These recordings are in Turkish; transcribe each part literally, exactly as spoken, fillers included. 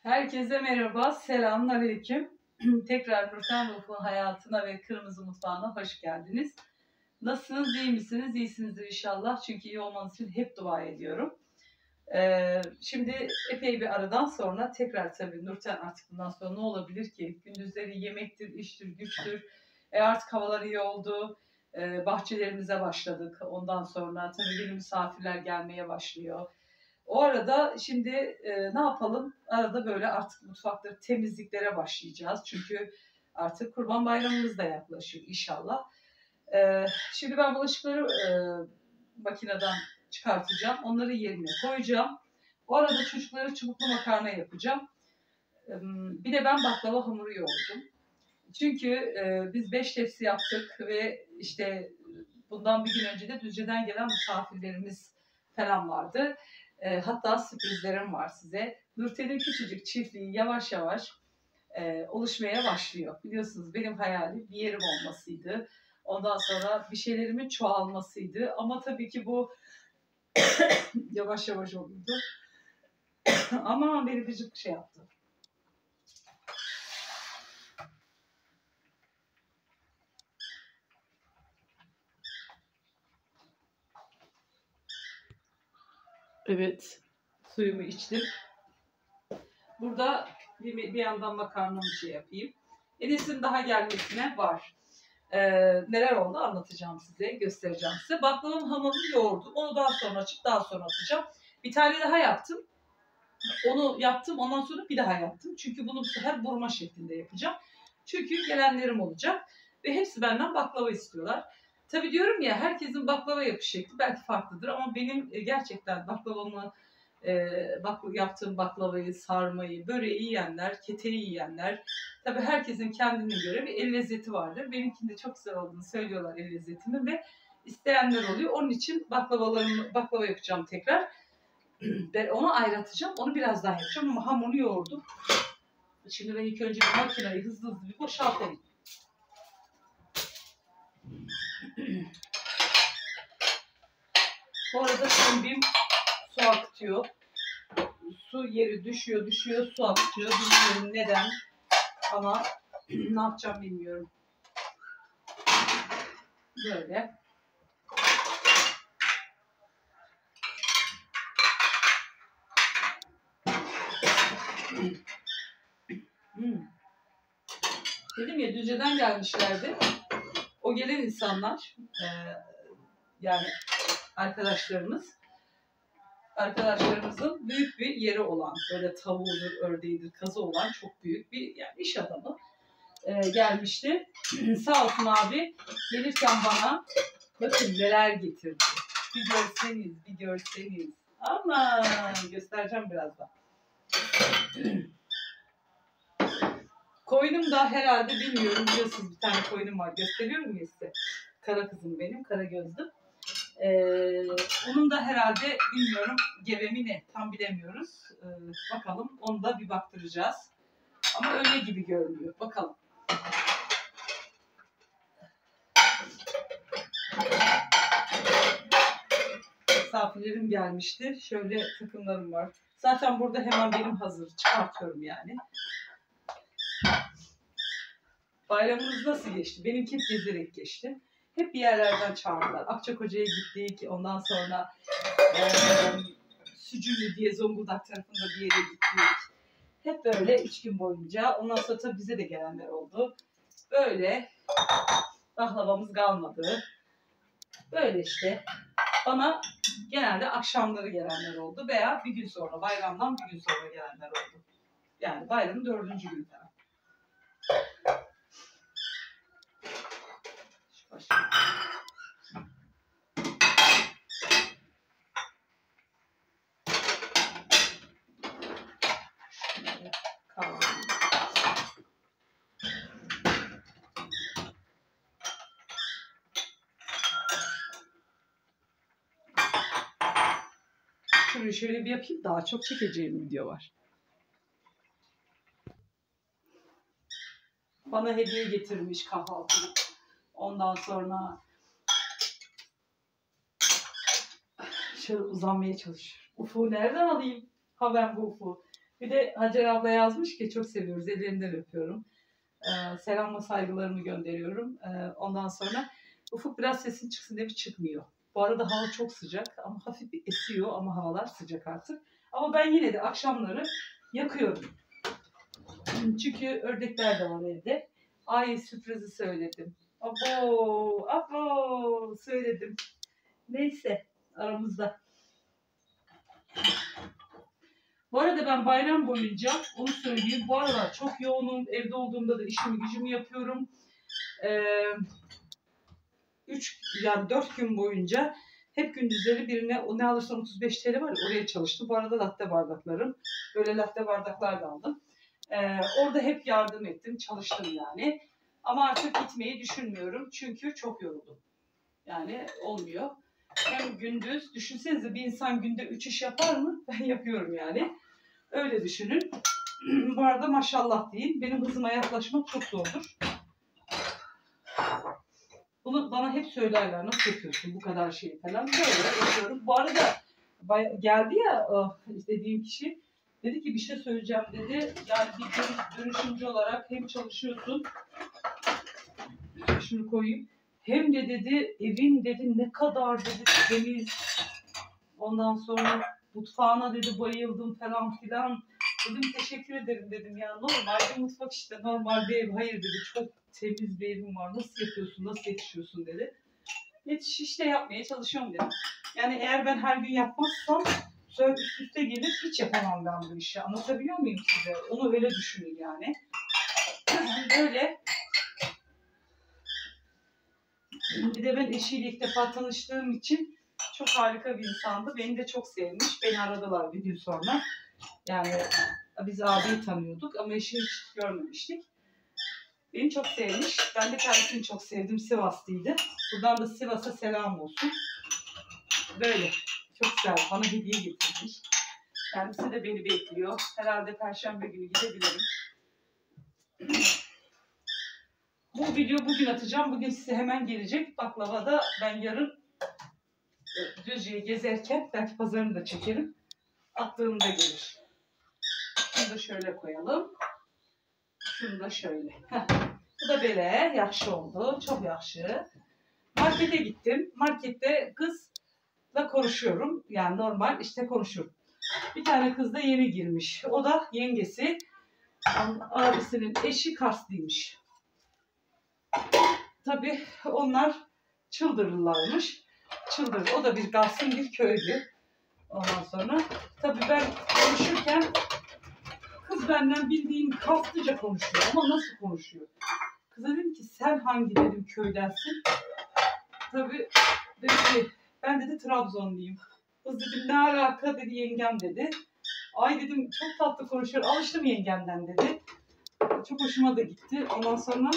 Herkese merhaba, selamünaleyküm. Tekrar Nurten Ruh'un hayatına ve Kırmızı Mutfağı'na hoş geldiniz. Nasılsınız, iyi misiniz? İyisinizdir inşallah. Çünkü iyi olmanız için hep dua ediyorum. Ee, şimdi epey bir aradan sonra tekrar tabii Nurten artık bundan sonra ne olabilir ki? Gündüzleri yemektir, iştir, güçtür. E artık havalar iyi oldu. Ee, bahçelerimize başladık. Ondan sonra tabii yeni misafirler gelmeye başlıyor. O arada şimdi e, ne yapalım? Arada böyle artık mutfakları temizliklere başlayacağız. Çünkü artık Kurban Bayramımız da yaklaşıyor inşallah. E, şimdi ben bulaşıkları e, makineden çıkartacağım. Onları yerine koyacağım. O arada çocuklara çubuklu makarna yapacağım. E, bir de ben baklava hamuru yoğurdum. Çünkü e, biz beş tepsi yaptık ve işte bundan bir gün önce de Düzce'den gelen misafirlerimiz falan vardı. E, hatta sürprizlerim var size. Nurten'in küçücük çiftliği yavaş yavaş e, oluşmaya başlıyor. Biliyorsunuz benim hayalim bir yerim olmasıydı. Ondan sonra bir şeylerimin çoğalmasıydı. Ama tabii ki bu yavaş yavaş oldu. Ama beni gıcık şey yaptı. Evet, suyumu içtim. Burada bir, bir yandan makarnamı şey yapayım. Enes'in daha gelmesine var. Ee, neler oldu anlatacağım size, göstereceğim size. Baklavanın hamurunu yoğurdum. Onu daha sonra açıp daha sonra atacağım. Bir tane daha yaptım. Onu yaptım, ondan sonra bir daha yaptım. Çünkü bunu bu sefer burma şeklinde yapacağım. Çünkü gelenlerim olacak ve hepsi benden baklava istiyorlar. Tabii diyorum ya, herkesin baklava yapış şekli belki farklıdır ama benim gerçekten baklavamı e, bak, yaptığım baklavayı, sarmayı, böreği yiyenler, keteyi yiyenler, tabii herkesin kendine göre bir el lezzeti vardır. Benimkinde çok güzel olduğunu söylüyorlar el lezzetimin ve isteyenler oluyor. Onun için baklavalarımı, baklava yapacağım tekrar. Ben onu ayrıtacağım. Onu birazdan yapacağım ama hamuru yoğurdum. Şimdi ben ilk önce bir makineyi hızlı hızlı bir boşaltayım. Bu arada kombim su akıtıyor. Su yeri düşüyor, düşüyor, su akıtıyor. Bilmiyorum neden ama ne yapacağım bilmiyorum. Böyle. Hmm. Dedim ya, Düzce'den gelmişlerdi. O gelen insanlar, e, yani arkadaşlarımız, arkadaşlarımızın büyük bir yeri olan, böyle tavuğudur, ördeğidir, kazı olan çok büyük bir yani iş adamı e, gelmişti. Sağ olsun abi, gelirken bana bakın neler getirdi. Bir görseniz, bir görseniz. Aman göstereceğim birazdan. Koyunum da herhalde bilmiyorum, biliyorsunuz bir tane koyunum var. Gösteriyorum ya size. Kara kızım benim, kara gözlüm. Ee, onun da herhalde bilmiyorum gebe mi ne tam bilemiyoruz. Ee, bakalım, onu da bir baktıracağız. Ama öyle gibi görünüyor. Bakalım. Misafirlerim gelmişti. Şöyle takımlarım var. Zaten burada hemen benim hazır. Çıkartıyorum yani. Bayramımız nasıl geçti? Benimki hep gezerek geçti. Hep bir yerlerden çağırdılar. Akçakoca'ya gittik. Ondan sonra e, Sücülü diye Zonguldak tarafında bir yere gittik. Hep böyle üç gün boyunca. Ondan sonra tabii bize de gelenler oldu. Böyle baklavamız kalmadı. Böyle işte. Bana genelde akşamları gelenler oldu veya bir gün sonra, bayramdan bir gün sonra gelenler oldu. Yani bayramın dördüncü günü falan. Şu başka. Şurayı şöyle bir yapayım, daha çok çekeceğim video var. Bana hediye getirmiş kahvaltılık. Ondan sonra şöyle uzanmaya çalışıyorum. Ufu nereden alayım? Ha ben bu ufu. Bir de Hacer abla yazmış ki çok seviyoruz. Ellerinden öpüyorum. Ee, selam ve saygılarımı gönderiyorum. Ee, ondan sonra Ufuk biraz sesin çıksın demiş, çıkmıyor. Bu arada hava çok sıcak ama hafif bir esiyor ama havalar sıcak artık. Ama ben yine de akşamları yakıyorum. Çünkü ördekler de var evde. Ay sürprizi söyledim. Abo, abo söyledim. Neyse aramızda. Bu arada ben bayram boyunca onu söyleyeyim. Bu aralar çok yoğunum. Evde olduğumda da işimi gücümü yapıyorum. Ee, üç yani dört gün boyunca hep gündüzleri birine o ne alırsan otuz beş T L var ya, oraya çalıştım. Bu arada latte bardaklarım. Böyle latte bardaklar da aldım. Ee, orada hep yardım ettim. Çalıştım yani. Ama artık gitmeyi düşünmüyorum. Çünkü çok yoruldum. Yani olmuyor. Hem gündüz, düşünsenize bir insan günde üç iş yapar mı? Ben yapıyorum yani. Öyle düşünün. Bu arada maşallah diyeyim. Benim hızıma yaklaşmak çok zordur. Bunu bana hep söylerler. Nasıl yapıyorsun bu kadar şeyi falan. Böyle yapıyorum. Bu arada geldi ya dediğim kişi. Dedi ki bir şey söyleyeceğim dedi. Yani bir dönüşümcü olarak hem çalışıyorsun. Şunu koyayım. Hem de dedi evin dedi ne kadar dedi temiz. Ondan sonra mutfağına dedi bayıldım falan filan. Dedim teşekkür ederim dedim ya, normal bir mutfak işte, normal bir ev. Hayır dedi, çok temiz bir evim var, nasıl yapıyorsun, nasıl yetişiyorsun dedi. Yetiş işte, yapmaya çalışıyorum dedim. Yani eğer ben her gün yapmazsam sonra üst üste gelir, hiç yapamam ben bu işi. Anlatabiliyor muyum size? Onu öyle düşünün yani. Böyle. Bir de ben eşiyle ilk defa tanıştığım için çok harika bir insandı. Beni de çok sevmiş. Beni aradılar bir gün sonra. Yani biz abiyi tanıyorduk ama eşini hiç görmemiştik. Beni çok sevmiş. Ben de kendisini çok sevdim. Sivaslıydı. Buradan da Sivas'a selam olsun. Böyle. Çok güzel. Bana hediye getirmiş. Kendisi de beni bekliyor. Herhalde Perşembe günü gidebilirim. Bu video bugün atacağım. Bugün size hemen gelecek. Baklava da ben yarın Düzce'yi gezerken belki pazarını da çekerim. Attığımda gelir. Şunu da şöyle koyalım. Şunu da şöyle. Heh. Bu da böyle. Yakşı oldu. Çok yakşı. Markete gittim. Markette kızla konuşuyorum. Yani normal işte konuşuyorum. Bir tane kız da yeni girmiş. O da yengesi. Abisinin eşi Karslıymış. Tabii onlar çıldırırlarmış. Çıldır. O da bir Garsın bir köylü. Ondan sonra tabii ben konuşurken kız benden bildiğin Karslıca konuşuyor ama nasıl konuşuyor? Kıza dedim ki sen hangi dedim köydensin? Tabii dedi ki ben dedi Trabzonluyum. Kız dedim ne alaka dedi, yengem dedi. Ay dedim çok tatlı konuşuyor, alıştım yengemden dedi. Çok hoşuma da gitti. Ondan sonra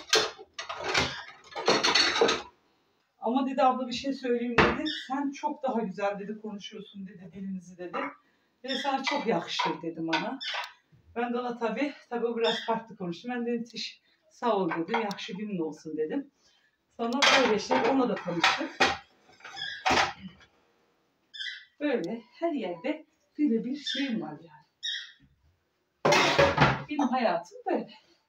ama dedi abla bir şey söyleyeyim dedi. Sen çok daha güzel dedi konuşuyorsun dedi, dilinizi dedi. Ve sen çok yakışır dedim ona. Ben de ona tabii, tabii biraz farklı konuştum. Ben dedim sağ ol dedim, yakşı günün olsun dedim. Sonra böyle işte onunla da tanıştık. Böyle her yerde böyle bir şeyim var yani. Benim hayatım böyle.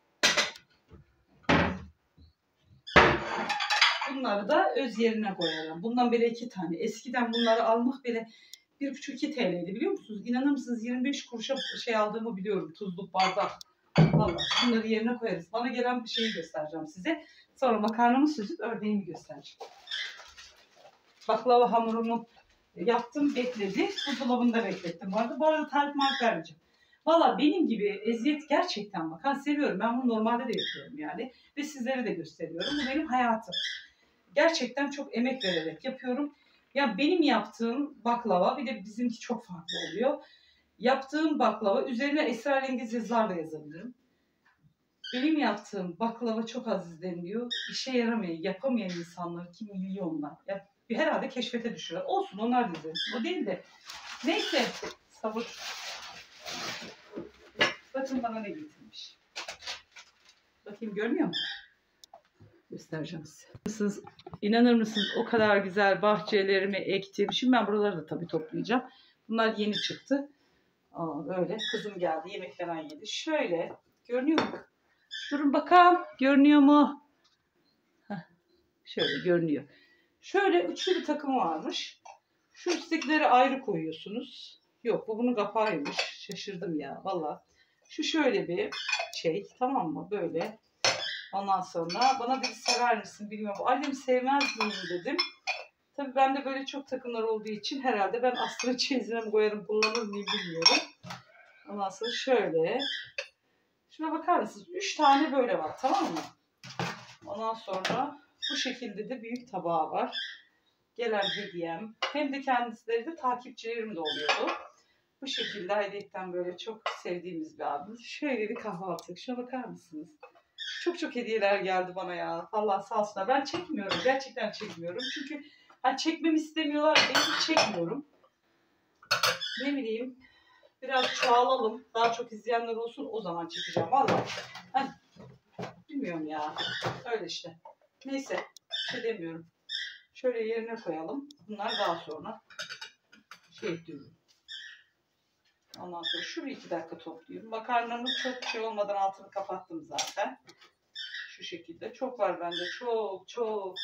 Bunları da öz yerine koyarım. Bundan böyle iki tane. Eskiden bunları almak böyle bir buçuk iki T L'ydi biliyor musunuz? İnanır mısınız yirmi beş kuruşa şey aldığımı biliyorum. Tuzluk bardak. Vallahi bunları yerine koyarız. Bana gelen bir şeyi göstereceğim size. Sonra makarnamı süzüp ördeğimi göstereceğim. Baklava hamurumu yaptım, bekledi. Buzdolabında beklettim. Bu arada, bu arada tarif marif vermeyeceğim. Valla benim gibi eziyet gerçekten bak. Ha, seviyorum. Ben bunu normalde de yapıyorum yani. Ve sizlere de gösteriyorum. Bu benim hayatım. Gerçekten çok emek vererek yapıyorum. Ya benim yaptığım baklava, bir de bizimki çok farklı oluyor. Yaptığım baklava üzerine esrarengiz yazılar da yazabilirim. Benim yaptığım baklava çok az izleniliyor. İşe yaramayan, yapamayan insanlar ki milyonlar. Ya herhalde keşfete düşüyor. Olsun, onlar da izlensin. O değil de. Neyse. Sabır. Bakın bana ne getirmiş. Bakayım, görmüyor musun? Göstereceğim size. İnanır mısınız, o kadar güzel bahçelerimi ektim. Şimdi ben buraları da tabii toplayacağım. Bunlar yeni çıktı. Aa, böyle kızım geldi, yemek falan yedi. Şöyle görünüyor mu? Durun bakalım, görünüyor mu? Heh, şöyle görünüyor. Şöyle üçlü bir takım varmış. Şu üsttekileri ayrı koyuyorsunuz. Yok, bu bunun kapağıymış. Şaşırdım ya valla. Şu şöyle bir şey, tamam mı? Böyle. Ondan sonra bana bir sever misin bilmiyorum. Annem sevmez miyim dedim. Tabii bende böyle çok takımlar olduğu için herhalde ben aslında çeyizine mi koyarım, kullanır mıyım bilmiyorum. Ondan sonra şöyle. Şuna bakar mısınız? Üç tane böyle var, tamam mı? Ondan sonra bu şekilde de büyük tabağı var. Gelen hediyem. Hem de kendisileri de takipçilerim de oluyordu. Bu şekilde ayrıca böyle çok sevdiğimiz bir abimiz. Şöyle bir kahvaltı. Şuna bakar mısınız? Çok çok hediyeler geldi bana ya. Allah sağ olsunlar. Ben çekmiyorum. Gerçekten çekmiyorum. Çünkü hani çekmemi istemiyorlar diye çekmiyorum. Ne bileyim. Biraz çoğalalım. Daha çok izleyenler olsun. O zaman çekeceğim. Vallahi. Hani, bilmiyorum ya. Öyle işte. Neyse. Bir şey demiyorum. Şöyle yerine koyalım. Bunlar daha sonra şey diyorum. Ondan sonra şu bir iki dakika topluyorum. Makarnamı çok şey olmadan altını kapattım zaten. Şu şekilde. Çok var bende. Çok çok.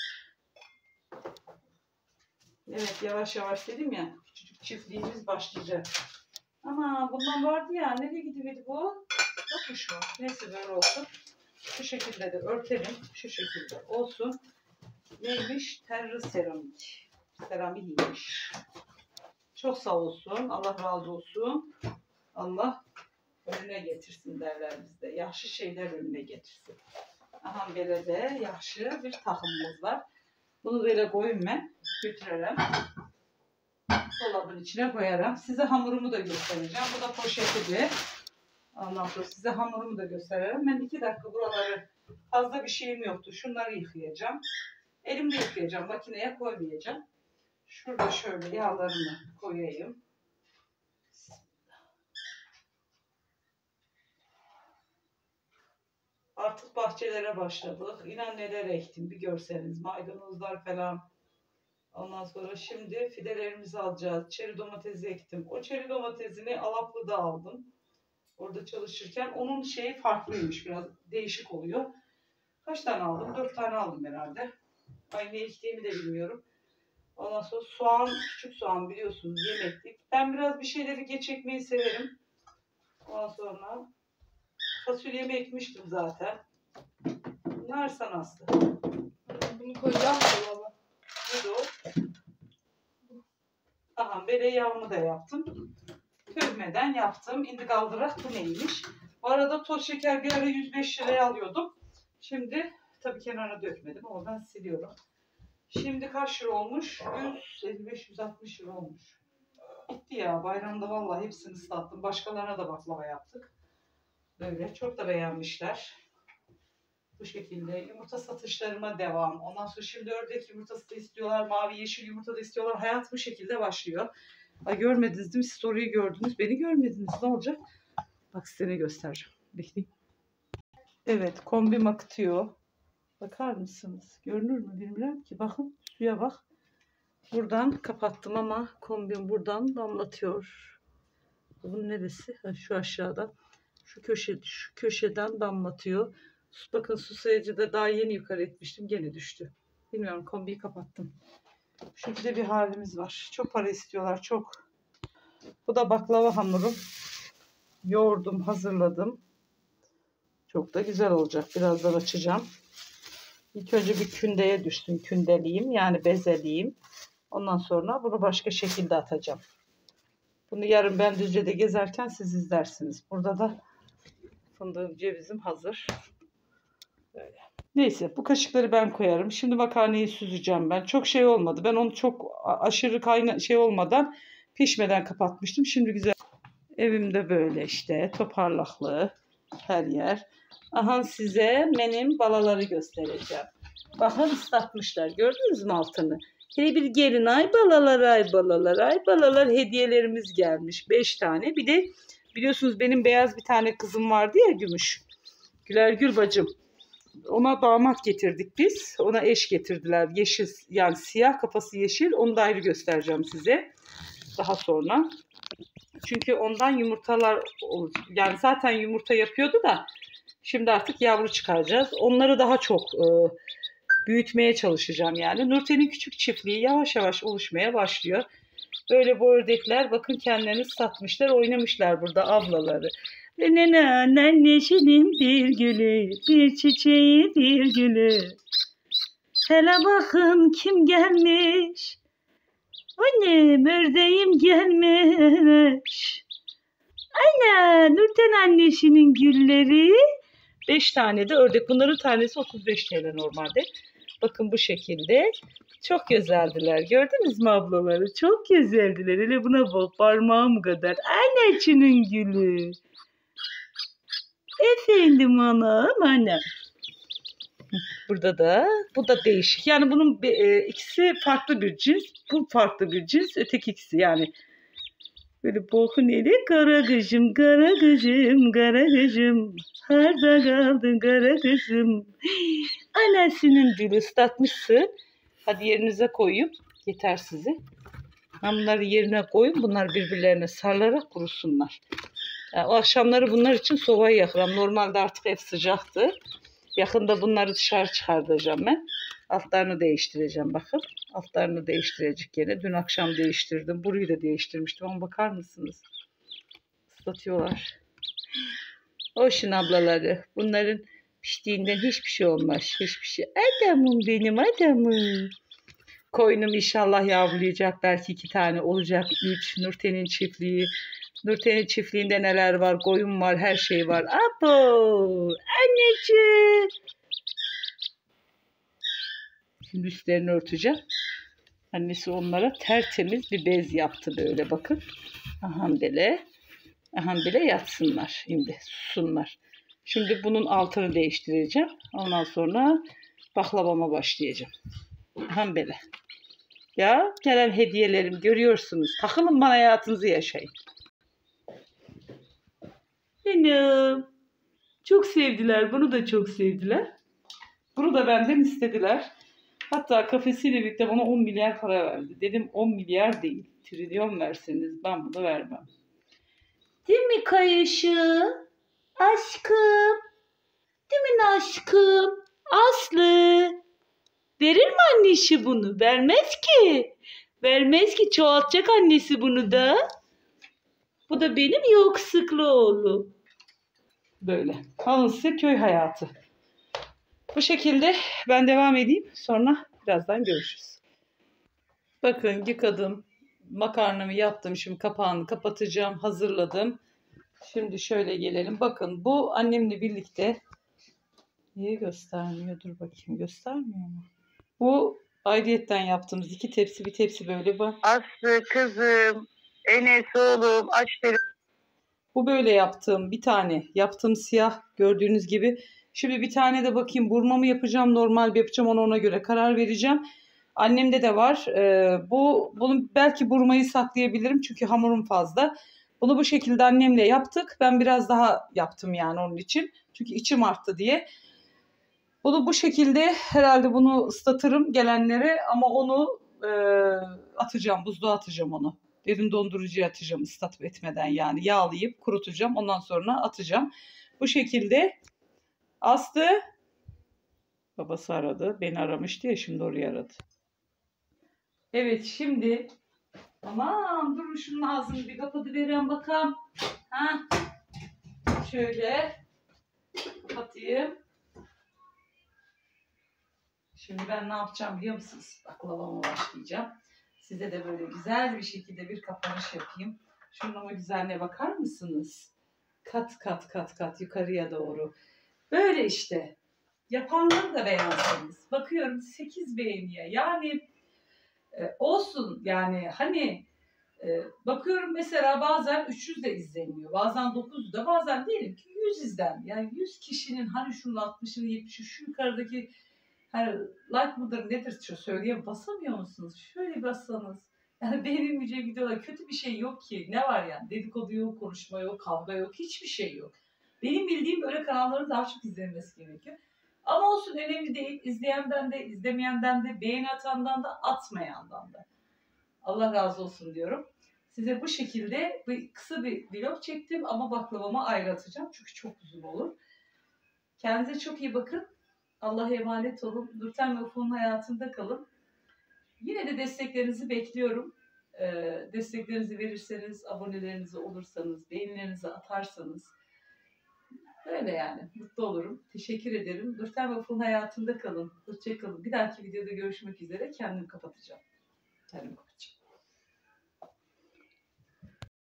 Evet, yavaş yavaş dedim ya. Küçücük çiftliğimiz başlayacak. Ama bundan vardı ya. Nereye gidiyordu bu? Yokmuş mu? Neyse böyle olsun. Şu şekilde de örtelim. Şu şekilde olsun. Neymiş? Terri seramik. Seramikiymiş. Çok sağ olsun. Allah razı olsun. Allah önüne getirsin derler bizde. Yaxşı şeyler önüne getirsin. Aha böyle de yaxşı bir takımımız var. Bunu böyle koyayım ben. Götürürüm. Dolabın içine koyarım. Size hamurumu da göstereceğim. Bu da poşetidir. Ondan sonra size hamurumu da gösteririm. Ben iki dakika buraları, fazla bir şeyim yoktu. Şunları yıkayacağım. Elimle yıkayacağım. Makineye koymayacağım. Şurada şöyle yağlarımı koyayım. Artık bahçelere başladık. İnan neler ektim bir görseniz. Maydanozlar falan. Ondan sonra şimdi fidelerimizi alacağız. Çeri domatesi ektim. O çeri domatesini Alaplı'da aldım. Orada çalışırken onun şeyi farklıymış. Biraz değişik oluyor. Kaç tane aldım? Dört tane aldım herhalde. Ay ne ektiğimi de bilmiyorum. Ondan sonra soğan, küçük soğan biliyorsunuz yemeklik. Ben biraz bir şeyleri geç ekmeyi severim. Ondan sonra fasulyemi ekmiştim zaten. Bunlar sanatlı. Bunu koyacağım dolaba. Ne o? Aha, bere yağımı da yaptım. Közmeden yaptım. İndi kaldırak bu neymiş? Bu arada toz şeker bir ara yüz beş liraya alıyordum. Şimdi tabii kenara dökmedim. Oradan siliyorum. Şimdi kaç lira olmuş? yüz elli beş yüz altmış lira olmuş. Gitti ya. Bayramda vallahi hepsini ıslattım. Başkalarına da baklava yaptık. Böyle. Çok da beğenmişler. Bu şekilde yumurta satışlarıma devam. Ondan sonra şimdi ördek yumurtası da istiyorlar. Mavi yeşil yumurta da istiyorlar. Hayat bu şekilde başlıyor. Ay görmediniz değil mi? Story'yi gördünüz. Beni görmediniz. Ne olacak? Bak size ne göstereceğim. Bekleyin. Evet, kombim akıtıyor. Bakar mısınız? Görünür mü bilmiyorum ki. Bakın suya bak. Buradan kapattım ama kombim buradan damlatıyor. Bunun neresi? Ha, şu aşağıda. Şu köşe, şu köşeden damlatıyor. Bakın su sayıcı da daha yeni yukarı etmiştim. Gene düştü. Bilmiyorum, kombiyi kapattım. Şu şekilde bir halimiz var. Çok para istiyorlar, çok. Bu da baklava hamurum. Yoğurdum, hazırladım. Çok da güzel olacak. Birazdan açacağım. İlk önce bir kündeye düşsün. Kündeleyeyim, yani bezeleyeyim. Ondan sonra bunu başka şekilde atacağım. Bunu yarın ben Düzce'de gezerken siz izlersiniz. Burada da fındığım, cevizim hazır. Böyle. Neyse, bu kaşıkları ben koyarım. Şimdi makarnayı süzeceğim ben. Çok şey olmadı. Ben onu çok aşırı kayna şey olmadan, pişmeden kapatmıştım. Şimdi güzel. Evimde böyle işte toparlaklı her yer. Aha, size benim balaları göstereceğim. Bakın ıslatmışlar. Gördünüz mü altını? Hele bir gelin ay balalar ay balalar ay balalar hediyelerimiz gelmiş. Beş tane. Bir de biliyorsunuz benim beyaz bir tane kızım vardı ya, Gümüş. Güler Gül bacım. Ona damat getirdik biz. Ona eş getirdiler. Yeşil, yani siyah, kafası yeşil. Onu da ayrı göstereceğim size. Daha sonra. Çünkü ondan yumurtalar olacak. Yani zaten yumurta yapıyordu da şimdi artık yavru çıkaracağız. Onları daha çok e, büyütmeye çalışacağım yani. Nurten'in küçük çiftliği yavaş yavaş oluşmaya başlıyor. Böyle bu ördekler bakın kendilerini satmışlar, oynamışlar burada ablaları. Nene neşenin bir gülü, bir çiçeği bir gülü. Hele bakın kim gelmiş. Annem ördeğim gelmiş. Ana Nurten annesinin gülleri. Beş tane de ördek. Bunların tanesi otuz beş T L normalde. Bakın bu şekilde. Çok güzeldiler. Gördünüz mü ablaları? Çok güzeldiler. Hele buna bak parmağım kadar. Anneciğinin gülü. Efendim anam anam. Burada da bu da değişik. Yani bunun e, ikisi farklı bir cins. Bu farklı bir cins. Öteki ikisi yani. Böyle boku neli? Kara kızım, kara kızım, kara kızım. Harda kaldın kara kızım. Anasının dili ıslatmışsın. Hadi yerinize koyayım. Yeter size. Ben bunları yerine koyun. Bunlar birbirlerine sarılarak kurusunlar. Yani o akşamları bunlar için sobayı yakıram. Normalde artık ev sıcaktı. Yakında bunları dışarı çıkartacağım ben. Altlarını değiştireceğim bakın. Altlarını değiştirecek yine. Dün akşam değiştirdim. Burayı da değiştirmiştim ama bakar mısınız? Islatıyorlar. Hoşun ablaları. Bunların piştiğinden hiçbir şey olmaz. Hiçbir şey. Adamım benim adamım. Koyunum inşallah yavrulayacak. Belki iki tane olacak. Üç. Nurten'in çiftliği. Nurten'in çiftliğinde neler var? Koyun var. Her şey var. Abo. Anneciğim. Şimdi üstlerini örteceğim. Annesi onlara tertemiz bir bez yaptı böyle bakın. Ahandele. Ahandele yatsınlar. Şimdi susunlar. Şimdi bunun altını değiştireceğim. Ondan sonra baklavama başlayacağım. Ahandele. Ya gelen hediyelerim görüyorsunuz. Takılın bana hayatınızı yaşayın. Benim. Çok sevdiler. Bunu da çok sevdiler. Bunu da benden istediler. Hatta kafesiyle birlikte bana on milyar para verdi. Dedim on milyar değil. Trilyon verseniz ben bunu vermem. Değil mi kayışı? Aşkım. Değil mi aşkım? Aslı. Verir mi annesi bunu? Vermez ki. Vermez ki. Çoğaltacak annesi bunu da. Bu da benim yoksuklu oğlum. Böyle. Alın size köy hayatı. Bu şekilde ben devam edeyim. Sonra birazdan görüşürüz. Bakın yıkadım. Makarnamı yaptım. Şimdi kapağını kapatacağım. Hazırladım. Şimdi şöyle gelelim. Bakın bu annemle birlikte. Niye göstermiyor? Dur bakayım. Göstermiyor mu? Bu ayrıyetten yaptığımız iki tepsi. Bir tepsi böyle bak. Aslı kızım. Enes oğlum. Aç telefonu. Bu böyle yaptığım bir tane. Yaptığım siyah gördüğünüz gibi. Şimdi bir tane de bakayım burma mı yapacağım, normal bir yapacağım, ona ona göre karar vereceğim. Annemde de var. Ee, bu bunu belki burmayı saklayabilirim çünkü hamurum fazla. Bunu bu şekilde annemle yaptık. Ben biraz daha yaptım yani onun için. Çünkü içim arttı diye. Bunu bu şekilde herhalde bunu ıslatırım gelenlere ama onu e, atacağım, buzluğa atacağım onu. Derin dondurucuya atacağım ıslat etmeden yani yağlayıp kurutacağım. Ondan sonra atacağım. Bu şekilde. Aslı babası aradı. Beni aramıştı ya şimdi oraya aradı. Evet şimdi aman durun şunun ağzını bir kapatıvereyim bakalım. Ha. Şöyle kapatayım. Şimdi ben ne yapacağım biliyor musunuz? Baklavama başlayacağım. Size de böyle güzel bir şekilde bir kapanış yapayım. Şunun ama güzelliğine bakar mısınız? Kat kat kat kat yukarıya doğru. Böyle işte. Yapanları da beğenseniz. Bakıyorum sekiz beğeniye. Yani e, olsun yani hani e, bakıyorum mesela bazen üç yüz de izleniyor. Bazen dokuz yüz de bazen diyelim ki yüz izlen. Yani yüz kişinin hani şunun altmışını yetmişini şu yukarıdaki hani like mıdır nedir söyleyeyim basamıyor musunuz? Şöyle bassanız. Yani beğenilmeyecek videolar kötü bir şey yok ki. Ne var yani? Dedikodu yok, konuşma yok, kavga yok, hiçbir şey yok. Benim bildiğim böyle kanalların daha çok izlenmesi gerekiyor. Ama olsun önemli değil. İzleyenden de, izlemeyenden de, beğeni atandan da, atmayandan da. Allah razı olsun diyorum. Size bu şekilde bir, kısa bir vlog çektim ama baklavamı ayrı atacağım. Çünkü çok uzun olur. Kendinize çok iyi bakın. Allah'a emanet olun. Nurten ve Ufuk'un hayatında kalın. Yine de desteklerinizi bekliyorum. Ee, desteklerinizi verirseniz, abonelerinizi olursanız, beğenilerinizi atarsanız böyle yani mutlu olurum. Teşekkür ederim. Nurten ve Ufuk'un hayatında kalın. Hoşça kalın. Bir dahaki videoda görüşmek üzere. Kendimi kapatacağım. Kendimi kapatacağım.